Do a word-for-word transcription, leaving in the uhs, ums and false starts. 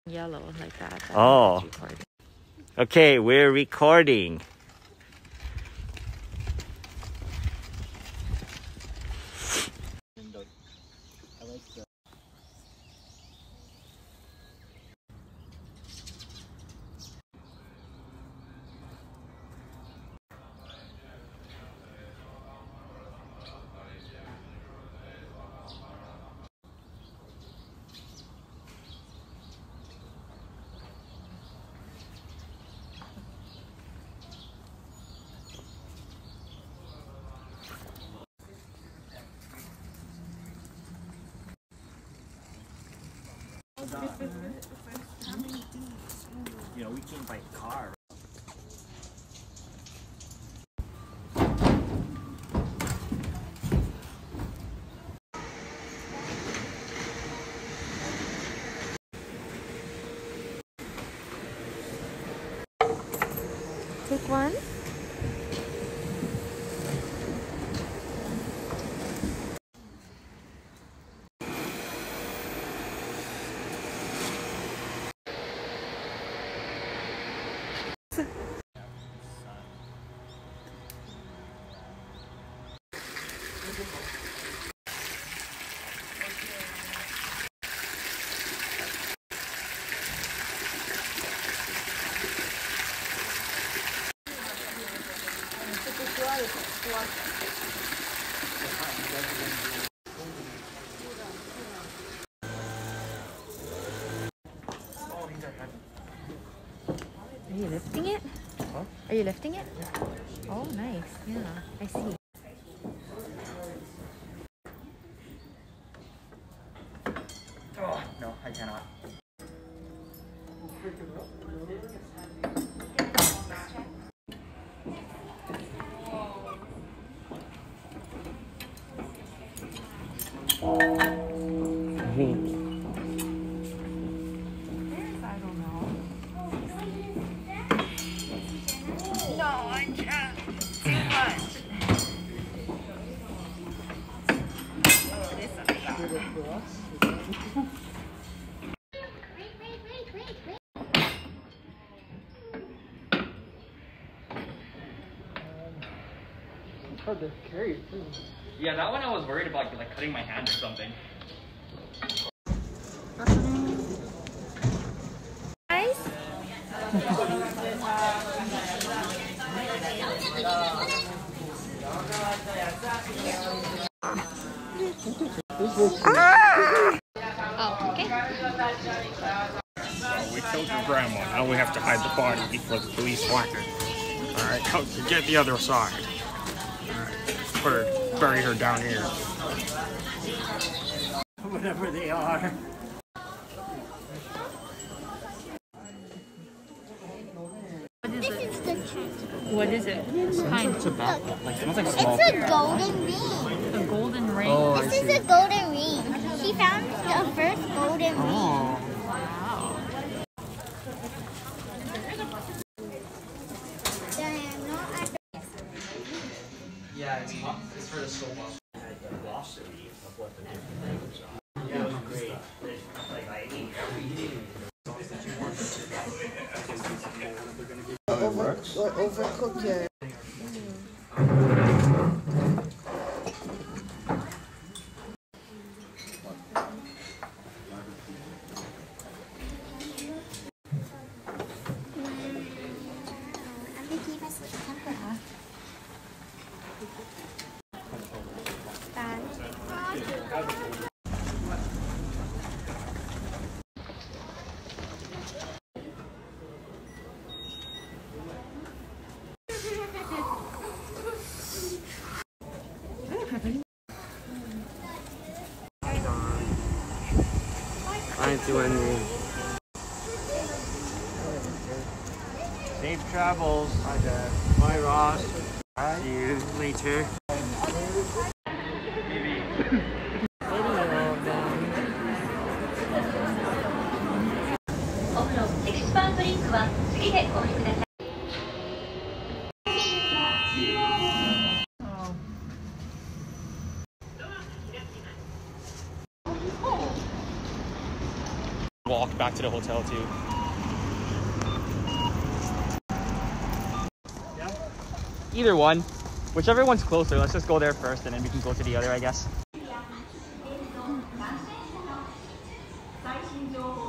Yellow like that. that Oh. Okay, we're recording. You know, we came by car. Take one. Are you lifting it? Huh? Are you lifting it? Oh, nice. Yeah, I see. Oh, no, I cannot. Hard to carry it too. Yeah, that one I was worried about like cutting my hand or something. Guys? Oh, okay. Well, we killed your grandma. Now we have to hide the body before the police find her. Alright, come get the other side. Alright, put her, bury her down here. Whatever they are. What is it? What is it? Kind It's a bat. Like, it smells like It's small. a golden ring. a golden ring. Oh, This is a golden ring. She found the first golden ring. Oh. Wow. Yeah, I mean, it's for the soul boss. The velocity of what the different things are. Yeah, it was great. Like, I ate everything. Over, overcook your. I didn't do anything. Safe travels. Hi, Dad. Bye, Ross. See you later. Walk back to the hotel too. Yeah. Either one. Whichever one's closer, let's just go there first and then we can go to the other, I guess.